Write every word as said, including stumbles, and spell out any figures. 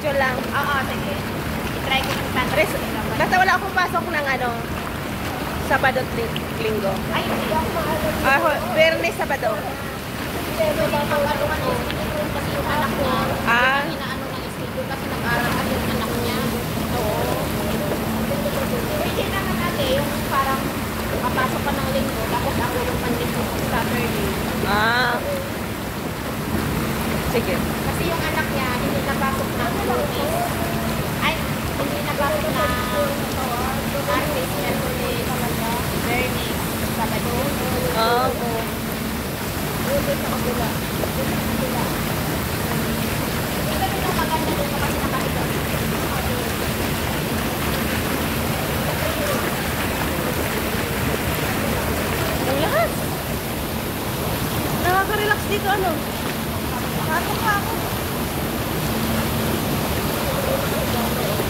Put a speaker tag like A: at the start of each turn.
A: video lang.
B: Oo, sige. I-try ko ng tanong.
A: Basta wala akong pasok ng ano, Sabado at Ling- Linggo.
B: Ay, hindi ako maalam.
A: Ah, ho- Biyernes, Sabado.
B: Pero papagaluhan ng schedule kasi yung anak niya.
A: Ah.
B: Inaano ng schedule kasi nag-aral at yung anak niya. Oo. Pwede naman ate, yung parang papasok ka ng linggo, tapos ako yung panlinggo Saturday.
A: Ah. Sige.
B: Kasi yung anak niya, hindi napasok ng Lunes. Ay, hindi napasok ng Martes, Merkulis, Bernis, Sabado.
A: Ah.
B: Ulit sa kabila. Ulit sa kabila. Ito rin ang maganda dito kasi nakahiga.
A: Ang lahat. Nakaka-relax dito, ano? Nakaka ako.